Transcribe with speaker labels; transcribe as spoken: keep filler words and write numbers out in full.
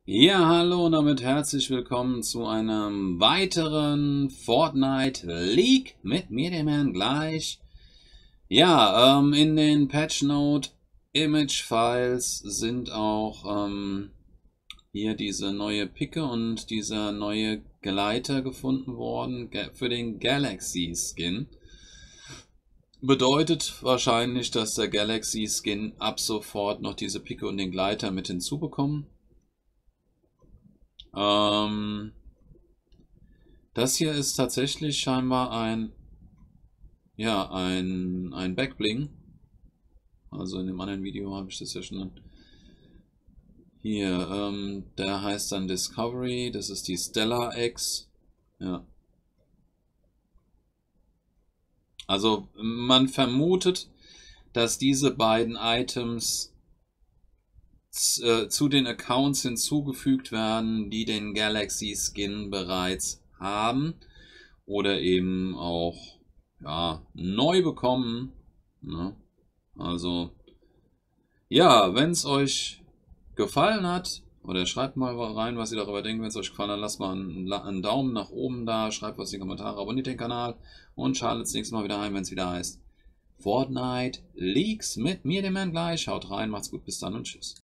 Speaker 1: Ja, hallo und damit herzlich willkommen zu einem weiteren Fortnite League mit mir, dem Herrn Gleich. Ja, ähm, in den Patch Note Image Files sind auch ähm, hier diese neue Picke und dieser neue Gleiter gefunden worden für den Galaxy Skin. Bedeutet wahrscheinlich, dass der Galaxy Skin ab sofort noch diese Picke und den Gleiter mit hinzubekommen. Ähm, Das hier ist tatsächlich scheinbar ein, ja, ein, ein Backbling. Also in dem anderen Video habe ich das ja schon hier. Ähm, der heißt dann Discovery. Das ist die Stellar X. Ja. Also man vermutet, dass diese beiden Items äh, zu den Accounts hinzugefügt werden, die den Galaxy Skin bereits haben. Oder eben auch ja, neu bekommen. Ne? Also, ja, wenn es euch gefallen hat, oder schreibt mal rein, was ihr darüber denkt. Wenn es euch gefallen hat, lasst mal einen, einen Daumen nach oben da, schreibt was in die Kommentare, abonniert den Kanal und schaltet das nächste Mal wieder ein, wenn es wieder heißt Fortnite Leaks mit mir, dem Herrn Gleich. Haut rein, macht's gut, bis dann und tschüss.